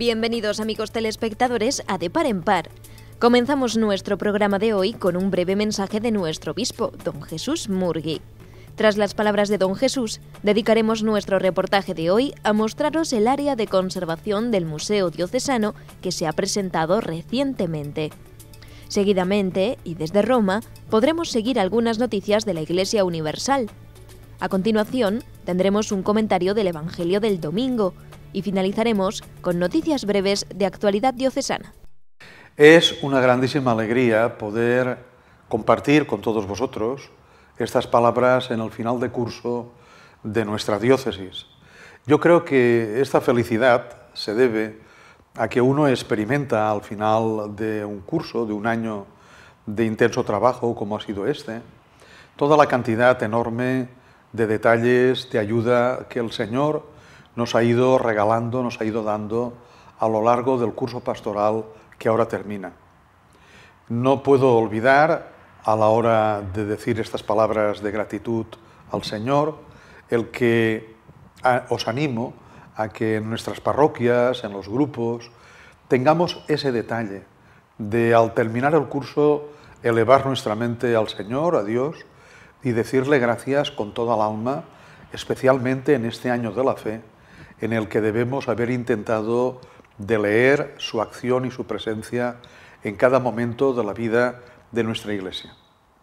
Bienvenidos, amigos telespectadores, a De Par en Par. Comenzamos nuestro programa de hoy con un breve mensaje de nuestro obispo, don Jesús Murgui. Tras las palabras de don Jesús, dedicaremos nuestro reportaje de hoy a mostraros el área de conservación del Museo Diocesano que se ha presentado recientemente. Seguidamente, y desde Roma, podremos seguir algunas noticias de la Iglesia Universal. A continuación, tendremos un comentario del Evangelio del domingo y finalizaremos con noticias breves de actualidad diocesana. Es una grandísima alegría poder compartir con todos vosotros estas palabras en el final de curso de nuestra diócesis. Yo creo que esta felicidad se debe a que uno experimenta al final de un curso, de un año de intenso trabajo como ha sido este, toda la cantidad enorme de detalles, de ayuda que el Señor nos ha ido regalando, nos ha ido dando a lo largo del curso pastoral que ahora termina. No puedo olvidar, a la hora de decir estas palabras de gratitud al Señor, el que os animo a que en nuestras parroquias, en los grupos, tengamos ese detalle de, al terminar el curso, elevar nuestra mente al Señor, a Dios, y decirle gracias con toda el alma, especialmente en este año de la fe, en el que debemos haber intentado de leer su acción y su presencia en cada momento de la vida de nuestra Iglesia.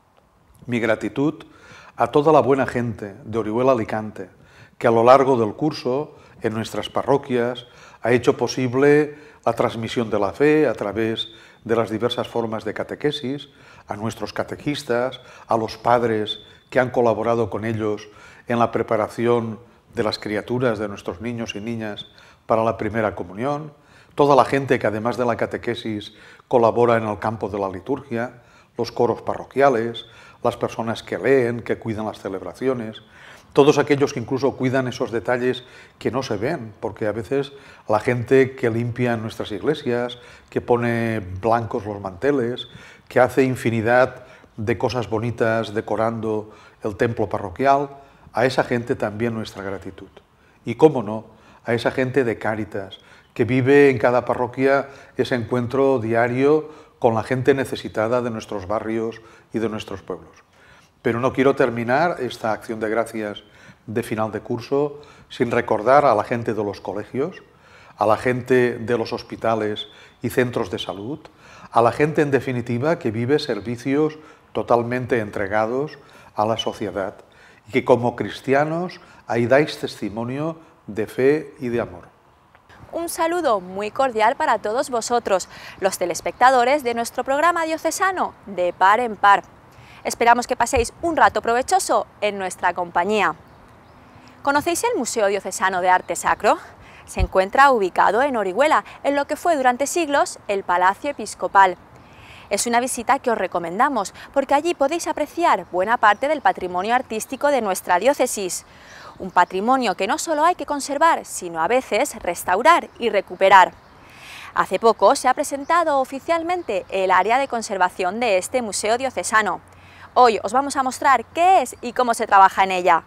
Mi gratitud a toda la buena gente de Orihuela Alicante, que a lo largo del curso, en nuestras parroquias, ha hecho posible la transmisión de la fe a través de las diversas formas de catequesis, a nuestros catequistas, a los padres que han colaborado con ellos en la preparación de las criaturas, de nuestros niños y niñas para la primera comunión, toda la gente que además de la catequesis colabora en el campo de la liturgia, los coros parroquiales, las personas que leen, que cuidan las celebraciones, todos aquellos que incluso cuidan esos detalles que no se ven, porque a veces la gente que limpia en nuestras iglesias, que pone blancos los manteles, que hace infinidad de cosas bonitas decorando el templo parroquial, a esa gente también nuestra gratitud. Y cómo no, a esa gente de Cáritas, que vive en cada parroquia ese encuentro diario con la gente necesitada de nuestros barrios y de nuestros pueblos. Pero no quiero terminar esta acción de gracias de final de curso sin recordar a la gente de los colegios, a la gente de los hospitales y centros de salud, a la gente en definitiva que vive servicios totalmente entregados a la sociedad y que como cristianos ahí dais testimonio de fe y de amor. Un saludo muy cordial para todos vosotros, los telespectadores de nuestro programa diocesano De Par en Par. Esperamos que paséis un rato provechoso en nuestra compañía. ¿Conocéis el Museo Diocesano de Arte Sacro? Se encuentra ubicado en Orihuela, en lo que fue durante siglos el Palacio Episcopal. Es una visita que os recomendamos, porque allí podéis apreciar buena parte del patrimonio artístico de nuestra diócesis. Un patrimonio que no solo hay que conservar, sino a veces restaurar y recuperar. Hace poco se ha presentado oficialmente el área de conservación de este museo diocesano. Hoy os vamos a mostrar qué es y cómo se trabaja en ella.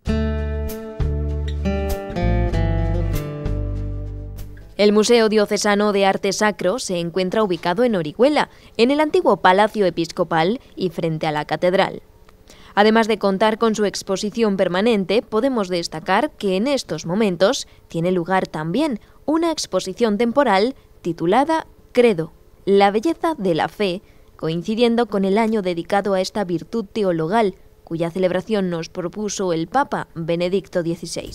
El Museo Diocesano de Arte Sacro se encuentra ubicado en Orihuela, en el antiguo Palacio Episcopal y frente a la Catedral. Además de contar con su exposición permanente, podemos destacar que en estos momentos tiene lugar también una exposición temporal titulada Credo, la belleza de la fe, coincidiendo con el año dedicado a esta virtud teologal, cuya celebración nos propuso el Papa Benedicto XVI.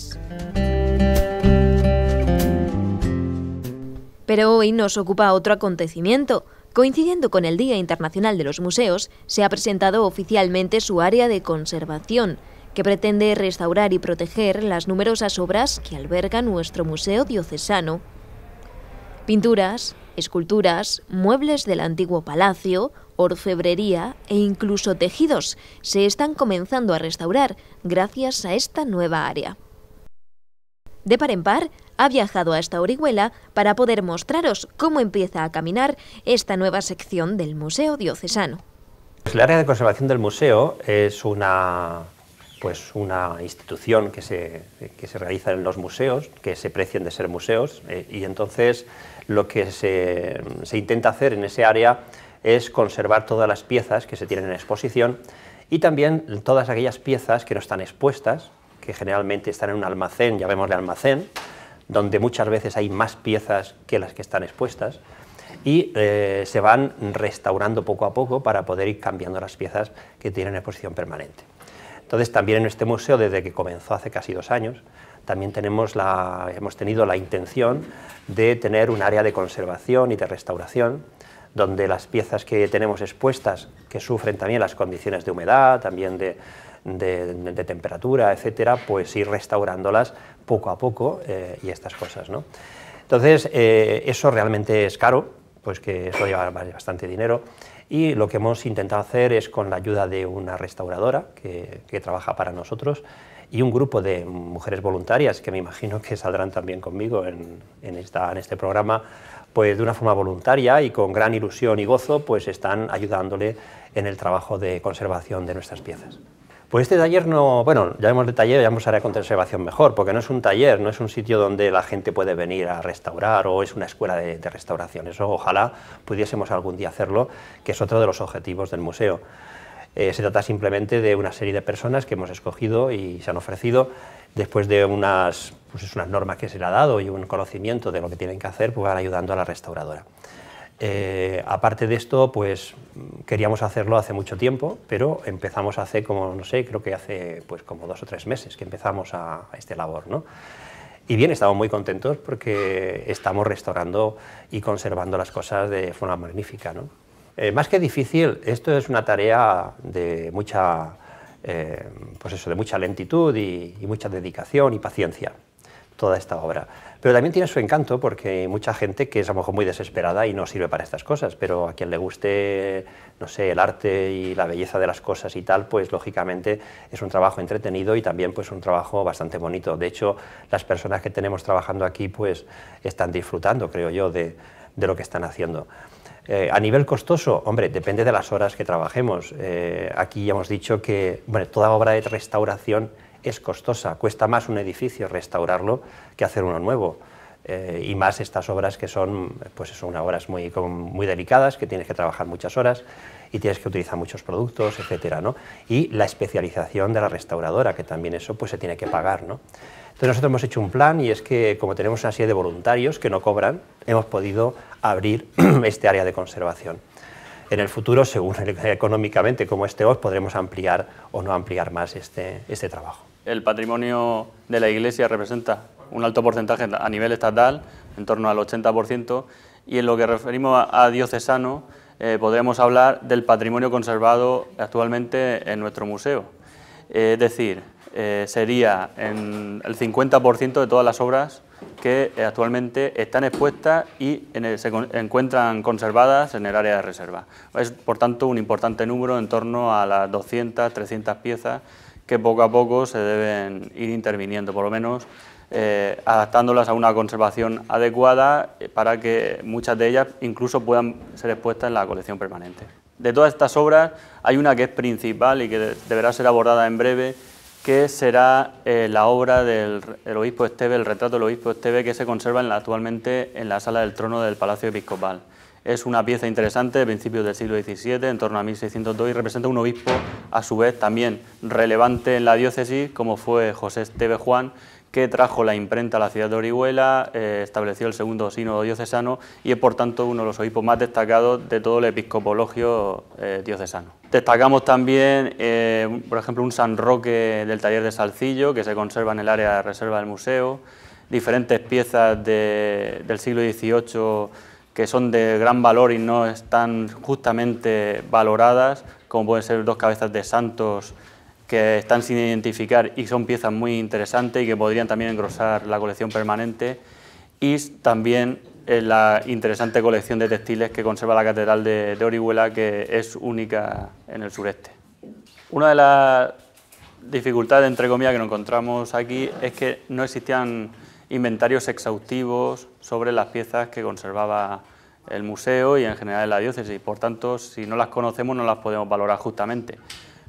Pero hoy nos ocupa otro acontecimiento. Coincidiendo con el Día Internacional de los Museos, se ha presentado oficialmente su área de conservación, que pretende restaurar y proteger las numerosas obras que alberga nuestro Museo Diocesano. Pinturas, esculturas, muebles del antiguo palacio, orfebrería e incluso tejidos se están comenzando a restaurar gracias a esta nueva área. De Par en Par ha viajado hasta Orihuela para poder mostraros cómo empieza a caminar esta nueva sección del Museo Diocesano. El área de conservación del museo es pues una institución que se realiza en los museos, que se precien de ser museos, y entonces lo que se intenta hacer en ese área es conservar todas las piezas que se tienen en exposición y también todas aquellas piezas que no están expuestas, que generalmente están en un almacén, llamémosle almacén, donde muchas veces hay más piezas que las que están expuestas, y se van restaurando poco a poco para poder ir cambiando las piezas que tienen exposición permanente. Entonces, también en este museo, desde que comenzó hace casi 2 años, también hemos tenido la intención de tener un área de conservación y de restauración, donde las piezas que tenemos expuestas, que sufren también las condiciones de humedad, también de temperatura, etcétera, pues ir restaurándolas poco a poco y estas cosas, ¿no? Entonces, eso realmente es caro, pues que eso lleva bastante dinero, y lo que hemos intentado hacer es, con la ayuda de una restauradora que trabaja para nosotros y un grupo de mujeres voluntarias que me imagino que saldrán también conmigo en este programa, pues de una forma voluntaria y con gran ilusión y gozo, pues están ayudándole en el trabajo de conservación de nuestras piezas. Pues este taller llamémosle taller, llamamos área de conservación mejor, porque no es un taller, no es un sitio donde la gente puede venir a restaurar o es una escuela de restauración. Eso ojalá pudiésemos algún día hacerlo, que es otro de los objetivos del museo. Se trata simplemente de una serie de personas que hemos escogido y se han ofrecido, después de unas normas que se le ha dado y un conocimiento de lo que tienen que hacer, pues van ayudando a la restauradora. Aparte de esto, pues queríamos hacerlo hace mucho tiempo, pero empezamos hace creo que hace pues como 2 o 3 meses que empezamos a esta labor, ¿no? Y bien, estamos muy contentos porque estamos restaurando y conservando las cosas de forma magnífica, ¿no? Más que difícil, esto es una tarea de mucha, de mucha lentitud y mucha dedicación y paciencia, toda esta obra. Pero también tiene su encanto, porque hay mucha gente que es a lo mejor muy desesperada y no sirve para estas cosas, pero a quien le guste, no sé, el arte y la belleza de las cosas y tal, pues lógicamente es un trabajo entretenido y también pues un trabajo bastante bonito. De hecho, las personas que tenemos trabajando aquí pues están disfrutando, creo yo, de lo que están haciendo. A nivel costoso, hombre, depende de las horas que trabajemos. Aquí ya hemos dicho que toda obra de restauración es costosa, cuesta más un edificio restaurarlo que hacer uno nuevo, y más estas obras que son unas obras muy delicadas, que tienes que trabajar muchas horas y tienes que utilizar muchos productos, etcétera, ¿no? Y la especialización de la restauradora, que también eso pues se tiene que pagar, ¿no? Entonces nosotros hemos hecho un plan, y es que, como tenemos una serie de voluntarios que no cobran, hemos podido abrir este área de conservación. En el futuro, según económicamente como esté hoy, podremos ampliar o no ampliar más este trabajo. El patrimonio de la Iglesia representa un alto porcentaje a nivel estatal, en torno al 80%, y en lo que referimos a diocesano, podríamos hablar del patrimonio conservado actualmente en nuestro museo. Es decir, sería el 50% de todas las obras que actualmente están expuestas y se encuentran conservadas en el área de reserva. Es, por tanto, un importante número, en torno a las 200, 300 piezas, que poco a poco se deben ir interviniendo, por lo menos adaptándolas a una conservación adecuada, para que muchas de ellas incluso puedan ser expuestas en la colección permanente. De todas estas obras hay una que es principal y que deberá ser abordada en breve, que será la obra del obispo Esteve, el retrato del obispo Esteve, que se conserva actualmente en la sala del trono del Palacio Episcopal. Es una pieza interesante de principios del siglo XVII, en torno a 1602, y representa un obispo, a su vez, también relevante en la diócesis, como fue José Esteve Juan, que trajo la imprenta a la ciudad de Orihuela, estableció el segundo sínodo diocesano y es, por tanto, uno de los obispos más destacados de todo el episcopologio diocesano. Destacamos también, por ejemplo, un San Roque del taller de Salcillo, que se conserva en el área de reserva del museo, diferentes piezas del siglo XVIII que son de gran valor y no están justamente valoradas, como pueden ser 2 cabezas de santos que están sin identificar y son piezas muy interesantes y que podrían también engrosar la colección permanente, y también la interesante colección de textiles que conserva la Catedral de Orihuela, que es única en el sureste. Una de las dificultades, entre comillas, que nos encontramos aquí es que no existían inventarios exhaustivos sobre las piezas que conservaba el museo y en general la diócesis. Por tanto, si no las conocemos, no las podemos valorar justamente.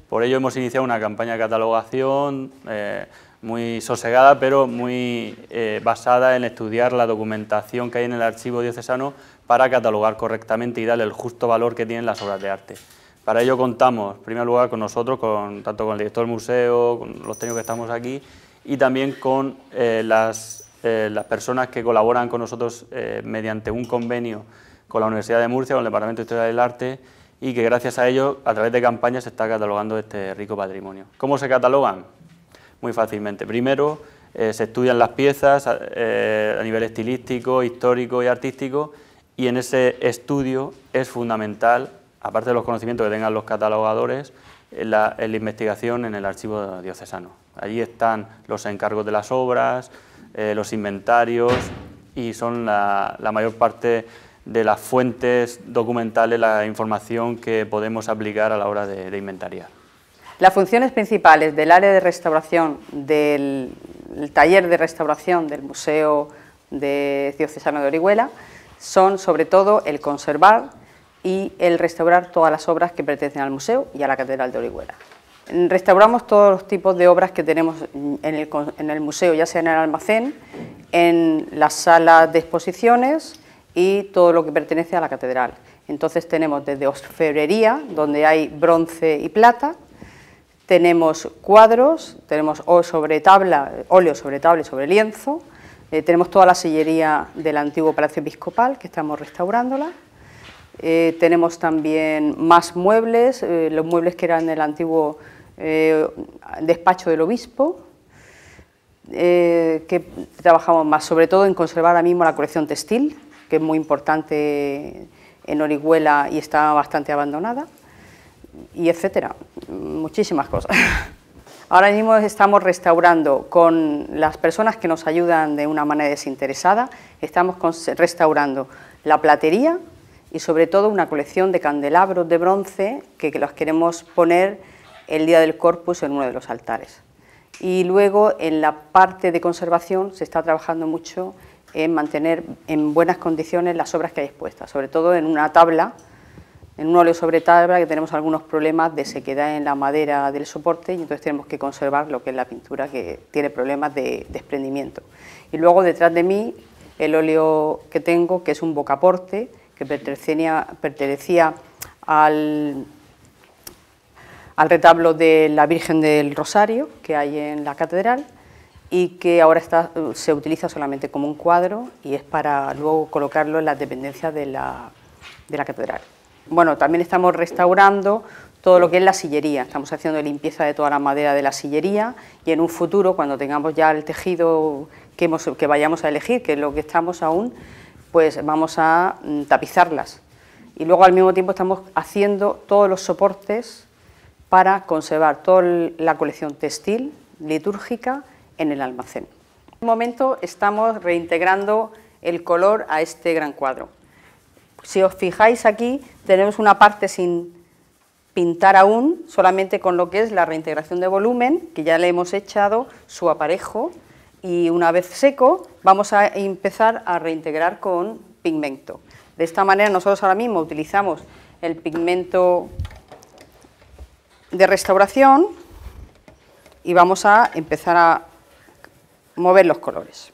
Por ello hemos iniciado una campaña de catalogación muy sosegada, pero muy basada en estudiar la documentación que hay en el archivo diocesano para catalogar correctamente y darle el justo valor que tienen las obras de arte. Para ello contamos, en primer lugar, con nosotros, tanto con el director del museo, con los técnicos que estamos aquí, y también con las personas que colaboran con nosotros mediante un convenio con la Universidad de Murcia, con el Departamento de Historia del Arte, y que gracias a ello, a través de campañas, se está catalogando este rico patrimonio. ¿Cómo se catalogan? Muy fácilmente. Primero, se estudian las piezas a nivel estilístico, histórico y artístico, y en ese estudio es fundamental, aparte de los conocimientos que tengan los catalogadores, la investigación en el archivo diocesano. Allí están los encargos de las obras, los inventarios, y son la mayor parte de las fuentes documentales, la información que podemos aplicar a la hora de inventariar. Las funciones principales del área de restauración del taller de restauración del Museo Diocesano de Orihuela son sobre todo el conservar y el restaurar todas las obras que pertenecen al museo y a la Catedral de Orihuela. Restauramos todos los tipos de obras que tenemos en el museo, ya sea en el almacén, en las salas de exposiciones y todo lo que pertenece a la catedral. Entonces tenemos desde orfebrería, donde hay bronce y plata, tenemos cuadros, tenemos óleo sobre tabla y sobre lienzo, tenemos toda la sillería del antiguo Palacio Episcopal, que estamos restaurándola, tenemos también más muebles, los muebles que eran del antiguo despacho del obispo, que trabajamos más, sobre todo en conservar ahora mismo la colección textil, que es muy importante en Orihuela y está bastante abandonada, y etcétera, muchísimas cosas. Ahora mismo estamos restaurando con las personas que nos ayudan de una manera desinteresada, estamos restaurando la platería y sobre todo una colección de candelabros de bronce que los queremos poner el día del Corpus en uno de los altares. Y luego en la parte de conservación se está trabajando mucho en mantener en buenas condiciones las obras que hay expuestas, sobre todo en una tabla, en un óleo sobre tabla, que tenemos algunos problemas de sequedad en la madera del soporte y entonces tenemos que conservar lo que es la pintura, que tiene problemas de desprendimiento. Y luego detrás de mí el óleo que tengo, que es un bocaporte, que pertenecía al retablo de la Virgen del Rosario que hay en la catedral, y que ahora se utiliza solamente como un cuadro y es para luego colocarlo en las dependencias de la catedral. Bueno, también estamos restaurando todo lo que es la sillería, estamos haciendo limpieza de toda la madera de la sillería y en un futuro, cuando tengamos ya el tejido que vayamos a elegir, que es lo que estamos aún, pues vamos a tapizarlas. Y luego al mismo tiempo estamos haciendo todos los soportes para conservar toda la colección textil, litúrgica, en el almacén. En este momento estamos reintegrando el color a este gran cuadro. Si os fijáis aquí, tenemos una parte sin pintar aún, solamente con lo que es la reintegración de volumen, que ya le hemos echado su aparejo, y una vez seco vamos a empezar a reintegrar con pigmento. De esta manera nosotros ahora mismo utilizamos el pigmento de restauración y vamos a empezar a mover los colores.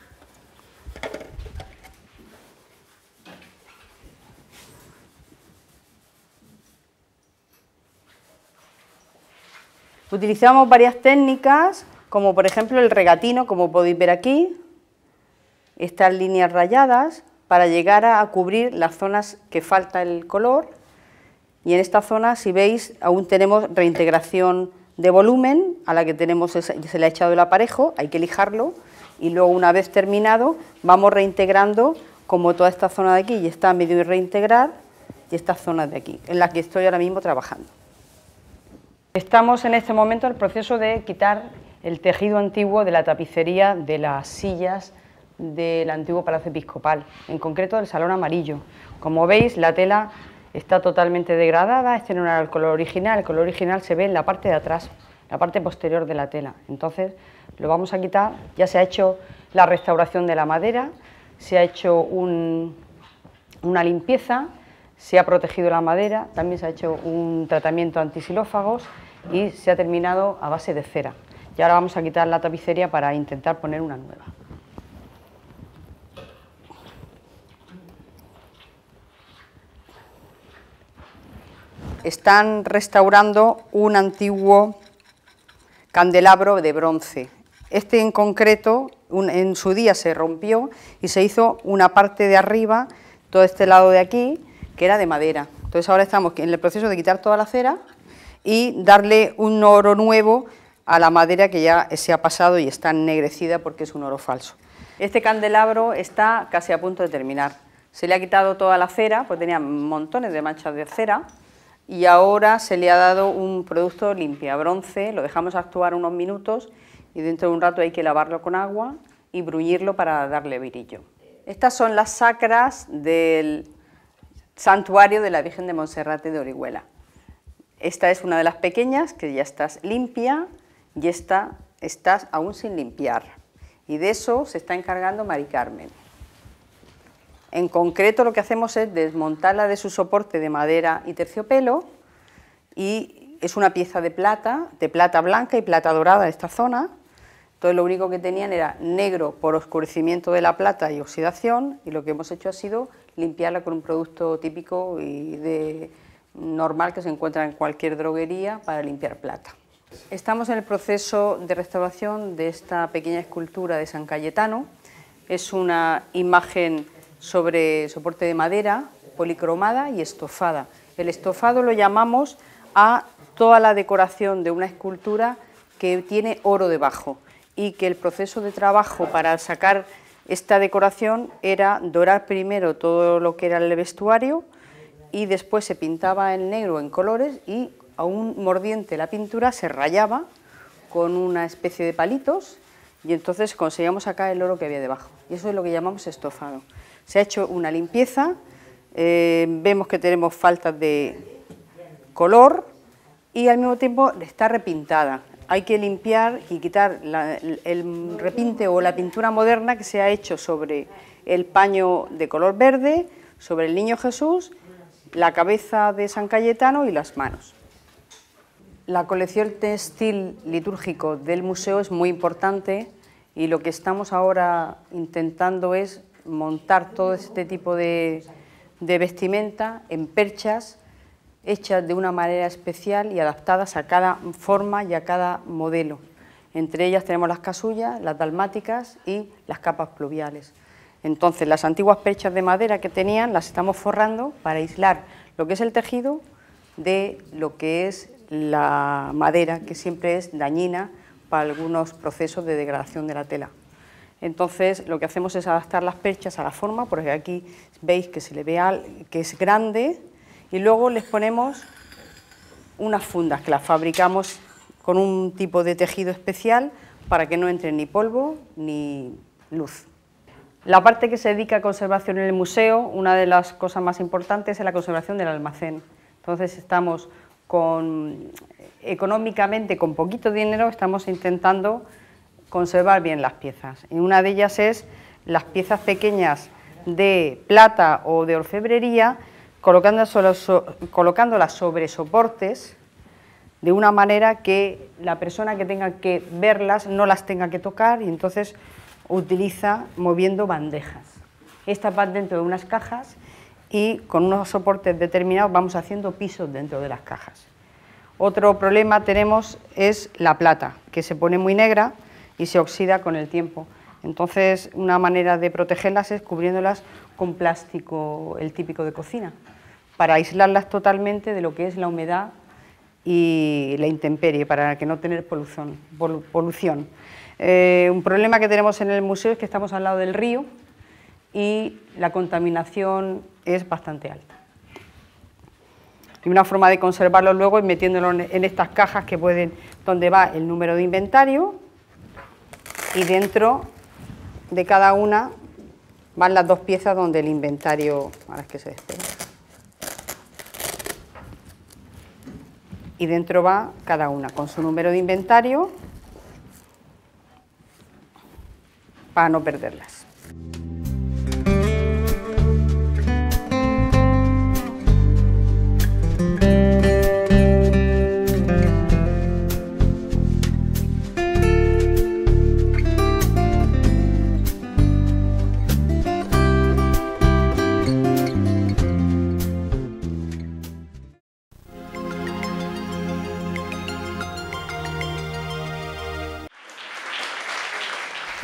Utilizamos varias técnicas, como por ejemplo el regatino, como podéis ver aquí, estas líneas rayadas, para llegar a cubrir las zonas que falta el color, y en esta zona, si veis, aún tenemos reintegración de volumen, a la que se le ha echado el aparejo, hay que lijarlo, y luego una vez terminado, vamos reintegrando como toda esta zona de aquí, y está a medio reintegrar, y estas zonas de aquí, en las que estoy ahora mismo trabajando. Estamos en este momento en el proceso de quitar el tejido antiguo de la tapicería de las sillas del antiguo Palacio Episcopal, en concreto del Salón Amarillo. Como veis, la tela está totalmente degradada, este no era el color original se ve en la parte de atrás, la parte posterior de la tela. Entonces lo vamos a quitar, ya se ha hecho la restauración de la madera, se ha hecho una limpieza, se ha protegido la madera, también se ha hecho un tratamiento antisilófagos y se ha terminado a base de cera. Y ahora vamos a quitar la tapicería para intentar poner una nueva. Están restaurando un antiguo candelabro de bronce. Este en concreto, en su día se rompió y se hizo una parte de arriba, todo este lado de aquí, que era de madera. Entonces ahora estamos en el proceso de quitar toda la cera y darle un oro nuevo a la madera que ya se ha pasado y está ennegrecida porque es un oro falso. Este candelabro está casi a punto de terminar. Se le ha quitado toda la cera, pues tenía montones de manchas de cera, y ahora se le ha dado un producto limpia bronce, lo dejamos actuar unos minutos y dentro de un rato hay que lavarlo con agua y bruñirlo para darle brillo. Estas son las sacras del santuario de la Virgen de Monserrate de Orihuela. Esta es una de las pequeñas que ya estás limpia y esta estás aún sin limpiar. Y de eso se está encargando Mari Carmen. En concreto lo que hacemos es desmontarla de su soporte de madera y terciopelo, y es una pieza de plata blanca y plata dorada esta zona. Entonces lo único que tenían era negro por oscurecimiento de la plata y oxidación, y lo que hemos hecho ha sido limpiarla con un producto típico y normal que se encuentra en cualquier droguería para limpiar plata. Estamos en el proceso de restauración de esta pequeña escultura de San Cayetano. Es una imagen sobre soporte de madera, policromada y estofada. El estofado lo llamamos a toda la decoración de una escultura que tiene oro debajo, y que el proceso de trabajo para sacar esta decoración era dorar primero todo lo que era el vestuario y después se pintaba en negro en colores, y a un mordiente la pintura se rayaba con una especie de palitos y entonces conseguíamos sacar el oro que había debajo, y eso es lo que llamamos estofado. Se ha hecho una limpieza, vemos que tenemos faltas de color y al mismo tiempo está repintada. Hay que limpiar y quitar el repinte o la pintura moderna que se ha hecho sobre el paño de color verde, sobre el Niño Jesús, la cabeza de San Cayetano y las manos. La colección textil litúrgico del museo es muy importante y lo que estamos ahora intentando es montar todo este tipo de vestimenta en perchas hechas de una manera especial y adaptadas a cada forma y a cada modelo. Entre ellas tenemos las casullas, las dalmáticas y las capas pluviales. Entonces las antiguas perchas de madera que tenían las estamos forrando para aislar lo que es el tejido de lo que es la madera, que siempre es dañina para algunos procesos de degradación de la tela. Entonces lo que hacemos es adaptar las perchas a la forma, porque aquí veis que se le ve que es grande, y luego les ponemos unas fundas que las fabricamos con un tipo de tejido especial para que no entre ni polvo ni luz. La parte que se dedica a conservación en el museo, una de las cosas más importantes es la conservación del almacén. Entonces estamos económicamente, con poquito dinero, estamos intentando conservar bien las piezas. Y una de ellas es las piezas pequeñas de plata o de orfebrería, colocándolas sobre soportes de una manera que la persona que tenga que verlas no las tenga que tocar, y entonces utiliza moviendo bandejas. Estas van dentro de unas cajas y con unos soportes determinados vamos haciendo pisos dentro de las cajas. Otro problema tenemos es la plata, que se pone muy negra y se oxida con el tiempo. Entonces, una manera de protegerlas es cubriéndolas con plástico, el típico de cocina, para aislarlas totalmente de lo que es la humedad y la intemperie, para que no tener polución. Un problema que tenemos en el museo es que estamos al lado del río y la contaminación es bastante alta. Y una forma de conservarlo luego es metiéndolo en estas cajas que donde va el número de inventario, y dentro de cada una van las dos piezas donde el inventario, ahora es que se despega, y dentro va cada una con su número de inventario para no perderlas.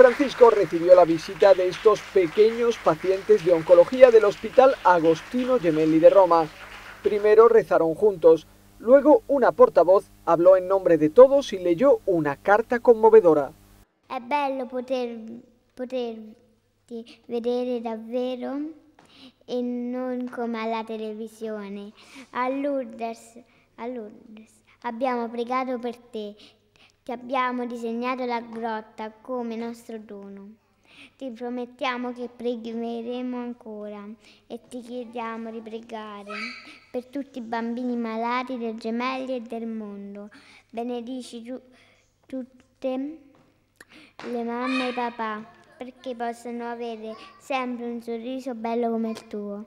Francisco recibió la visita de estos pequeños pacientes de oncología del Hospital Agostino Gemelli de Roma. Primero rezaron juntos, luego una portavoz hablò en nombre de todos y leyó una carta conmovedora. È bello poterti vedere davvero e non come alla televisione. A Lourdes abbiamo pregato per te, ti abbiamo disegnato la grotta come nostro dono. Ti promettiamo che pregheremo ancora e ti chiediamo di pregare per tutti i bambini malati del Gemelli e del mondo. Benedici tutte le mamme e i papà perché possano avere sempre un sorriso bello come il tuo.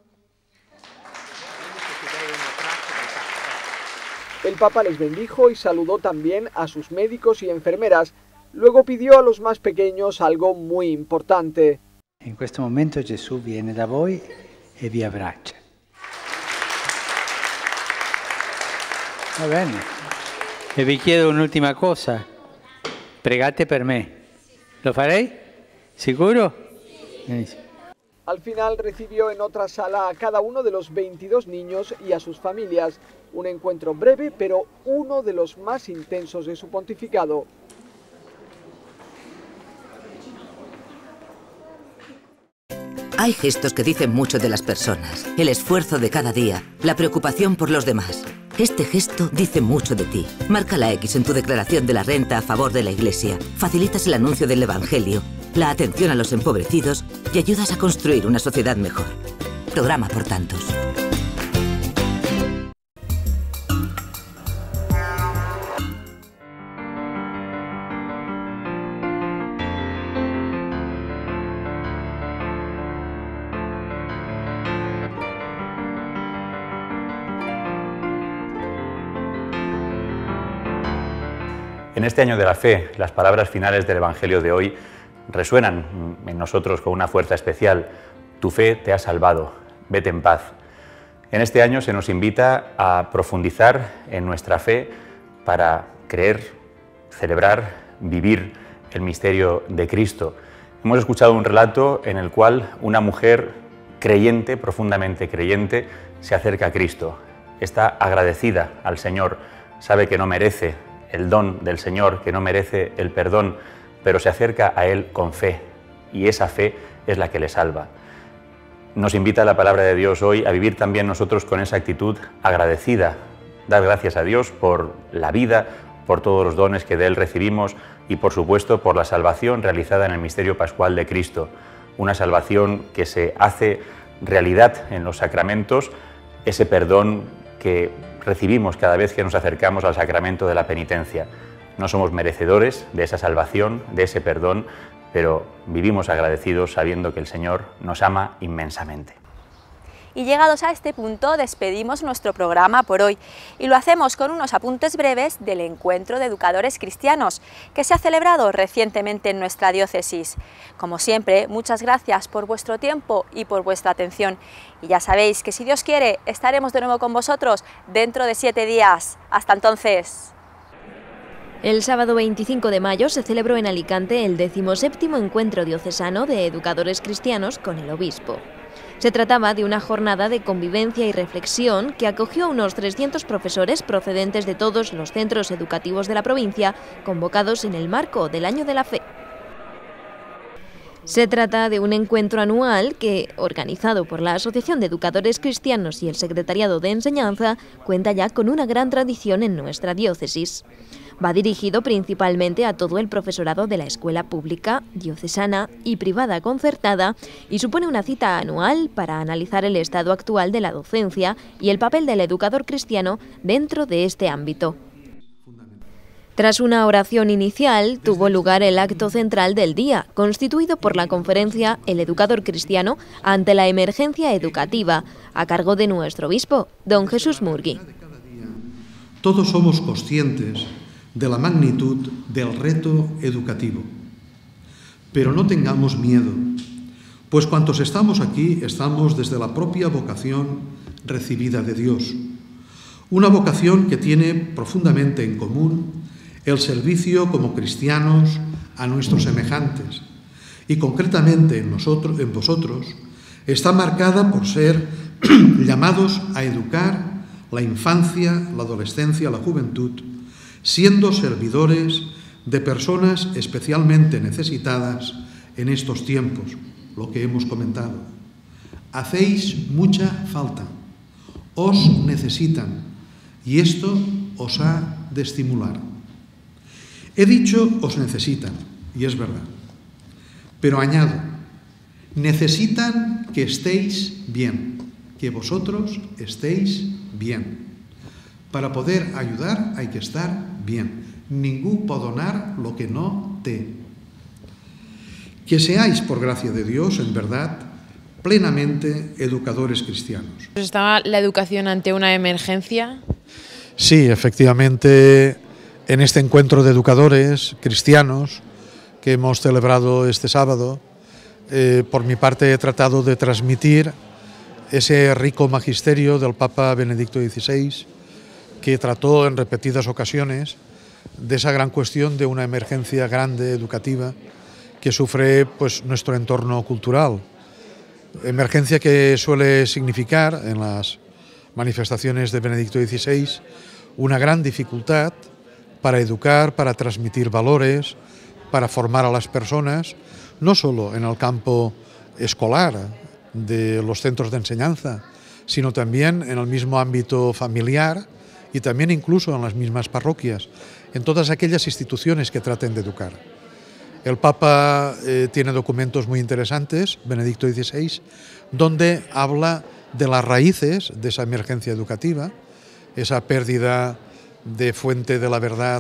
El Papa les bendijo y saludó también a sus médicos y enfermeras. Luego pidió a los más pequeños algo muy importante. In questo momento Gesù viene da voi e vi abbraccia. Va bene. E vi chiedo un'ultima cosa. Pregate per me. ¿Lo farei? ¿Sicuro? Benissimo. Al final recibió en otra sala a cada uno de los 22 niños y a sus familias. Un encuentro breve, pero uno de los más intensos de su pontificado. Hay gestos que dicen mucho de las personas, el esfuerzo de cada día, la preocupación por los demás. Este gesto dice mucho de ti. Marca la X en tu declaración de la renta a favor de la Iglesia. Facilitas el anuncio del Evangelio, la atención a los empobrecidos y ayudas a construir una sociedad mejor. Programa por tantos. En este año de la fe, las palabras finales del Evangelio de hoy resuenan en nosotros con una fuerza especial. Tu fe te ha salvado, vete en paz. En este año se nos invita a profundizar en nuestra fe para creer, celebrar, vivir el misterio de Cristo. Hemos escuchado un relato en el cual una mujer creyente, profundamente creyente, se acerca a Cristo. Está agradecida al Señor, sabe que no merece el don del Señor, que no merece el perdón, pero se acerca a Él con fe, y esa fe es la que le salva. Nos invita la palabra de Dios hoy a vivir también nosotros con esa actitud agradecida, dar gracias a Dios por la vida, por todos los dones que de Él recibimos y por supuesto por la salvación realizada en el misterio pascual de Cristo, una salvación que se hace realidad en los sacramentos, ese perdón que recibimos cada vez que nos acercamos al sacramento de la penitencia. No somos merecedores de esa salvación, de ese perdón, pero vivimos agradecidos sabiendo que el Señor nos ama inmensamente. Y llegados a este punto despedimos nuestro programa por hoy y lo hacemos con unos apuntes breves del Encuentro de Educadores Cristianos que se ha celebrado recientemente en nuestra diócesis. Como siempre, muchas gracias por vuestro tiempo y por vuestra atención. Y ya sabéis que si Dios quiere estaremos de nuevo con vosotros dentro de 7 días. Hasta entonces. El sábado 25 de mayo se celebró en Alicante el 17º Encuentro Diocesano de Educadores Cristianos con el Obispo. Se trataba de una jornada de convivencia y reflexión que acogió a unos 300 profesores procedentes de todos los centros educativos de la provincia, convocados en el marco del Año de la Fe. Se trata de un encuentro anual que, organizado por la Asociación de Educadores Cristianos y el Secretariado de Enseñanza, cuenta ya con una gran tradición en nuestra diócesis. Va dirigido principalmente a todo el profesorado de la escuela pública, diocesana y privada concertada y supone una cita anual para analizar el estado actual de la docencia y el papel del educador cristiano dentro de este ámbito. Tras una oración inicial, tuvo lugar el acto central del día, constituido por la conferencia El educador cristiano ante la emergencia educativa, a cargo de nuestro obispo, don Jesús Murgui. Todos somos conscientes de la magnitud del reto educativo. Pero no tengamos miedo, pues cuantos estamos aquí estamos desde la propia vocación recibida de Dios. Una vocación que tiene profundamente en común el servicio como cristianos a nuestros semejantes, y concretamente en vosotros, está marcada por ser llamados a educar la infancia, la adolescencia, la juventud, siendo servidores de personas especialmente necesitadas en estos tiempos, lo que hemos comentado. Hacéis mucha falta, os necesitan, y esto os ha de estimular. He dicho os necesitan, y es verdad, pero añado, necesitan que estéis bien, que vosotros estéis bien. Para poder ayudar hay que estar bien. Ningú pot donar lo que no té. Que seáis, por gracia de Dios, en verdad, plenamente educadores cristianos. ¿Está la educación ante una emergencia? Sí, efectivamente, en este encuentro de educadores cristianos que hemos celebrado este sábado, por mi parte he tratado de transmitir ese rico magisterio del Papa Benedicto XVI, que trató en repetidas ocasiones de esa gran cuestión de una emergencia grande educativa que sufre pues, nuestro entorno cultural. Emergencia que suele significar en las manifestaciones de Benedicto XVI una gran dificultad para educar, para transmitir valores, para formar a las personas, no solo en el campo escolar de los centros de enseñanza, sino también en el mismo ámbito familiar y también incluso en las mismas parroquias, en todas aquellas instituciones que traten de educar. El Papa tiene documentos muy interesantes, Benedicto XVI, donde habla de las raíces de esa emergencia educativa, esa pérdida de fuente de la verdad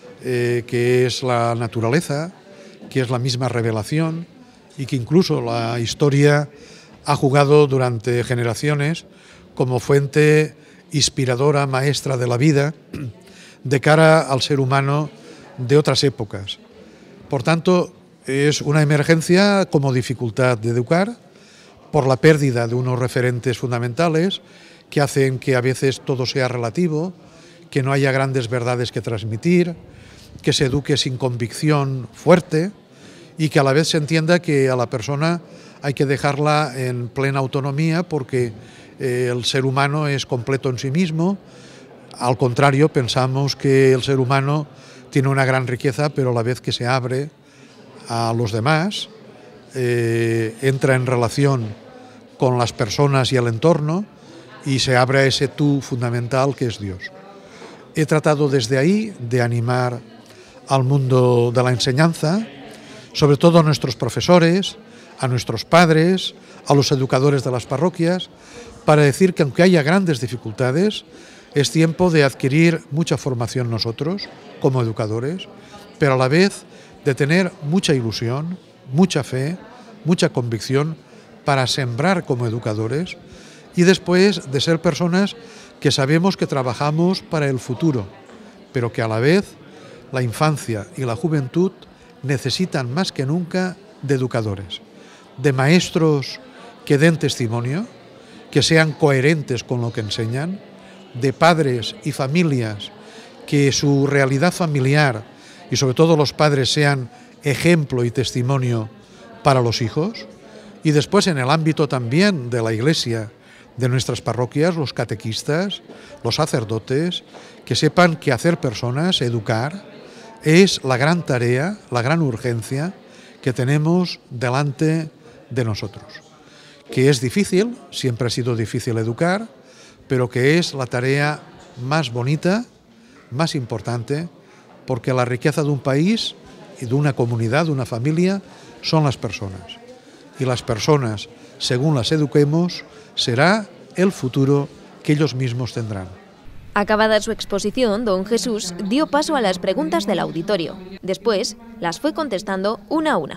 que es la naturaleza, que es la misma revelación y que incluso la historia ha jugado durante generaciones como fuente inspiradora, maestra de la vida, de cara al ser humano de otras épocas. Por tanto, es una emergencia como dificultad de educar, por la pérdida de unos referentes fundamentales que hacen que a veces todo sea relativo, que no haya grandes verdades que transmitir, que se eduque sin convicción fuerte y que a la vez se entienda que a la persona hay que dejarla en plena autonomía porque el ser humano es completo en sí mismo. Al contrario, pensamos que el ser humano tiene una gran riqueza, pero a la vez que se abre a los demás, entra en relación con las personas y el entorno y se abre a ese tú fundamental que es Dios. He tratado desde ahí de animar al mundo de la enseñanza, sobre todo a nuestros profesores, a nuestros padres, a los educadores de las parroquias, para decir que aunque haya grandes dificultades, es tiempo de adquirir mucha formación nosotros, como educadores, pero a la vez de tener mucha ilusión, mucha fe, mucha convicción para sembrar como educadores y después de ser personas que sabemos que trabajamos para el futuro, pero que a la vez la infancia y la juventud necesitan más que nunca de educadores, de maestros que den testimonio, que sean coherentes con lo que enseñan, de padres y familias que su realidad familiar y sobre todo los padres sean ejemplo y testimonio para los hijos, y después en el ámbito también de la Iglesia, de nuestras parroquias, los catequistas, los sacerdotes, que sepan que hacer personas, educar, es la gran tarea, la gran urgencia que tenemos delante de nosotros. Que es difícil, siempre ha sido difícil educar, pero que es la tarea más bonita, más importante, porque la riqueza de un país y de una comunidad, de una familia, son las personas. Y las personas, según las eduquemos, será el futuro que ellos mismos tendrán. Acabada su exposición, don Jesús dio paso a las preguntas del auditorio. Después, las fue contestando una a una.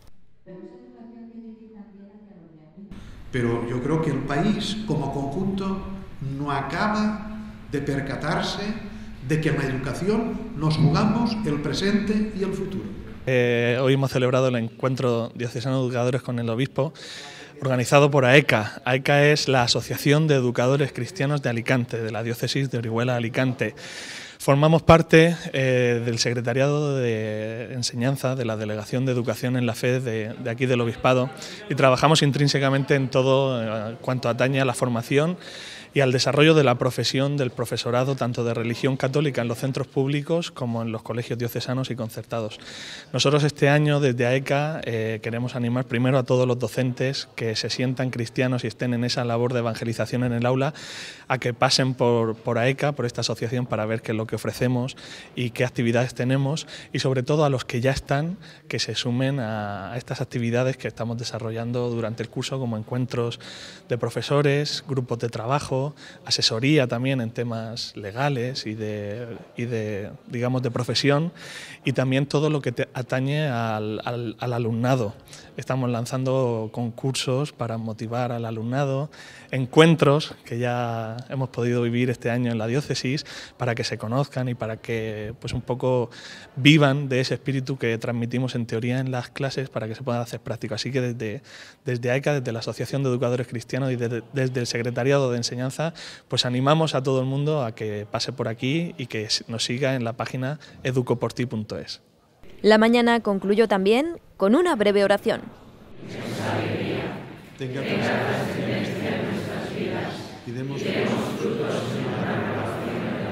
Pero yo creo que el país, como conjunto, no acaba de percatarse de que en la educación nos jugamos el presente y el futuro. Hoy hemos celebrado el encuentro diocesano de educadores con el obispo, organizado por AECA. AECA es la Asociación de Educadores Cristianos de Alicante, de la diócesis de Orihuela-Alicante. Formamos parte del Secretariado de Enseñanza de la Delegación de Educación en la Fe de aquí del Obispado y trabajamos intrínsecamente en todo cuanto atañe a la formación y al desarrollo de la profesión del profesorado, tanto de religión católica en los centros públicos como en los colegios diocesanos y concertados. Nosotros este año desde AECA queremos animar primero a todos los docentes que se sientan cristianos y estén en esa labor de evangelización en el aula, a que pasen por AECA, por esta asociación, para ver qué es lo que ofrecemos y qué actividades tenemos, y sobre todo a los que ya están, que se sumen a estas actividades que estamos desarrollando durante el curso, como encuentros de profesores, grupos de trabajo, asesoría también en temas legales y de digamos, de profesión, y también todo lo que atañe al alumnado. Estamos lanzando concursos para motivar al alumnado, encuentros que ya hemos podido vivir este año en la diócesis para que se conozcan y para que pues un poco vivan de ese espíritu que transmitimos en teoría en las clases, para que se puedan hacer práctico. Así que desde AECA, desde la Asociación de Educadores Cristianos y desde el Secretariado de Enseñanza, pues animamos a todo el mundo a que pase por aquí y que nos siga en la página educoporti.es. La mañana concluyó también con una breve oración. Tenga presentación en nuestras vidas y demos frutos en la renovación.